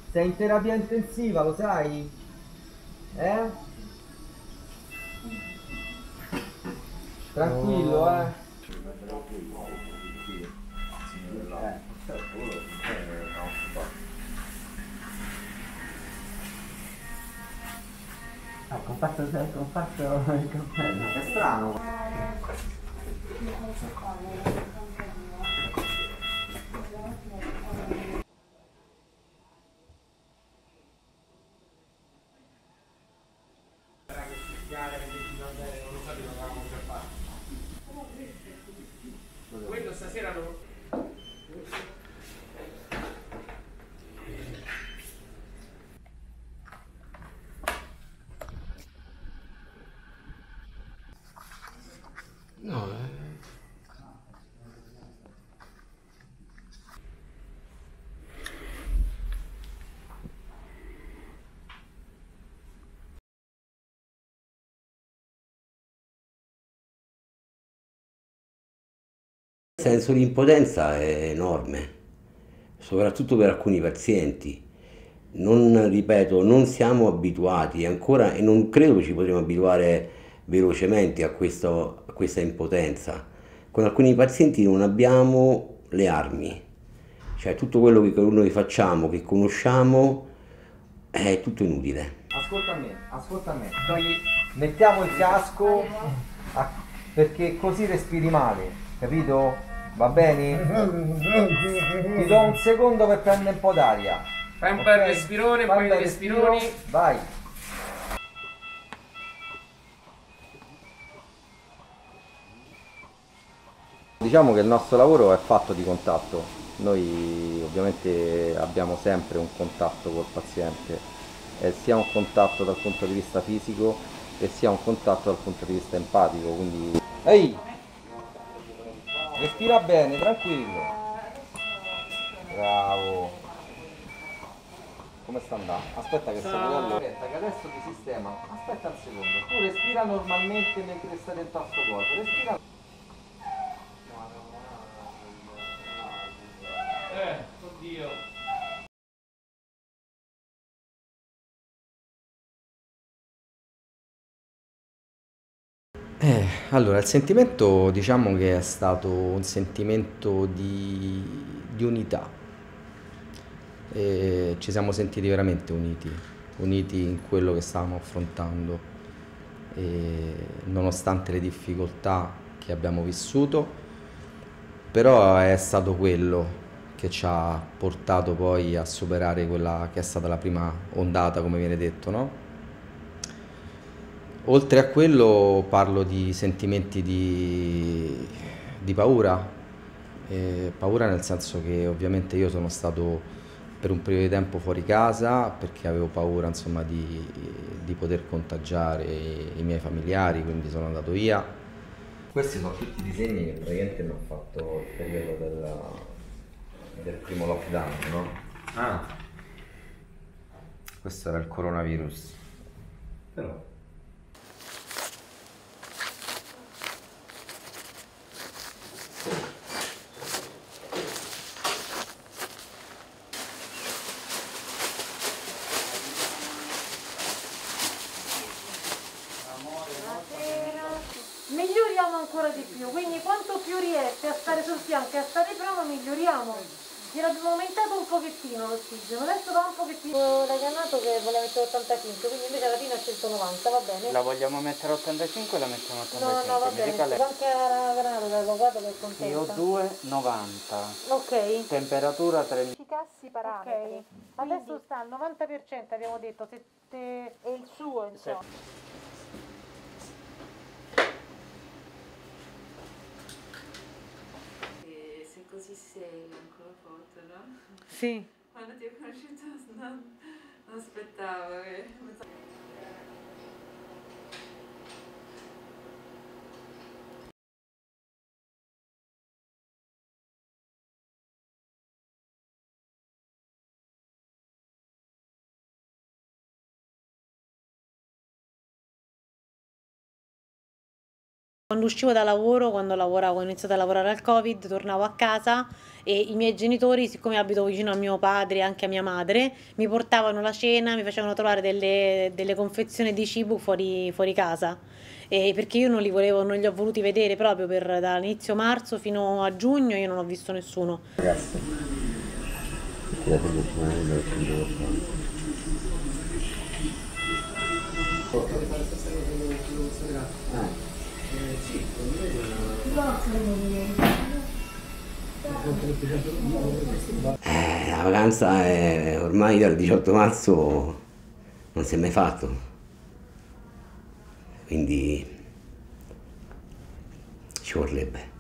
Sei in terapia intensiva, lo sai? Eh? Tranquillo, eh? Comparto il cappello. È strano. Quello stasera lo... No, il senso di impotenza è enorme, soprattutto per alcuni pazienti. Non, ripeto, non siamo abituati ancora e non credo ci potremo abituare velocemente a questa impotenza. Con alcuni pazienti non abbiamo le armi, cioè tutto quello che noi facciamo, che conosciamo, è tutto inutile. Ascolta me. Mettiamo il casco a- perché così respiri male, capito? Va bene? Ti do un secondo per prendere un po' d'aria. Fai un Ok? bel respirone, un Fai paio bel di respiro, respironi. vai. Diciamo che il nostro lavoro è fatto di contatto, noi ovviamente abbiamo sempre un contatto col paziente, sia un contatto dal punto di vista fisico e sia un contatto dal punto di vista empatico, quindi... Ehi, respira bene, tranquillo. Bravo. Come sta andando? Aspetta che sto vedendo. Aspetta che adesso ti sistema. Aspetta un secondo. Tu respira normalmente mentre stai dentro a sto coso. Respira. Oddio. Allora, il sentimento diciamo che è stato un sentimento di unità. E ci siamo sentiti veramente uniti, uniti in quello che stavamo affrontando, e nonostante le difficoltà che abbiamo vissuto, però è stato quello che ci ha portato poi a superare quella che è stata la prima ondata, come viene detto, no? Oltre a quello parlo di sentimenti di paura. Paura nel senso che ovviamente io sono stato per un periodo di tempo fuori casa perché avevo paura insomma di poter contagiare i miei familiari, quindi sono andato via. Questi sono tutti i disegni che praticamente mi ha fatto il periodo del primo lockdown, no? Ah, questo era il coronavirus. Però Miglioriamo ancora di più, quindi quanto più riesce a stare sul fianco e a stare prima miglioriamo. Gliel'abbiamo aumentato un pochettino l'ossigeno, adesso va un pochettino. L'hai chiamato che voleva mettere 85, quindi invece alla fine ha scelto 90, va bene? La vogliamo mettere a 85 o la mettiamo a No, 85? no, va Mi bene, dica lei. anche a Granato l'avvocato che è contenta. CO2 90, Ok. temperatura 30. Cassi parametri. Ok, adesso sta al 90% abbiamo detto, e il suo insomma. E se così sei ancora foto, no? Sì. Quando ti ho conosciuto non aspettavo che... Quando uscivo da lavoro, quando ho iniziato a lavorare al Covid, tornavo a casa e i miei genitori, siccome abito vicino a mio padre e anche a mia madre, mi portavano la cena, mi facevano trovare delle confezioni di cibo fuori casa. Perché io non li ho voluti vedere proprio dall'inizio marzo fino a giugno, io non ho visto nessuno. La vacanza ormai dal 18 marzo non si è mai fatto, quindi ci vorrebbe.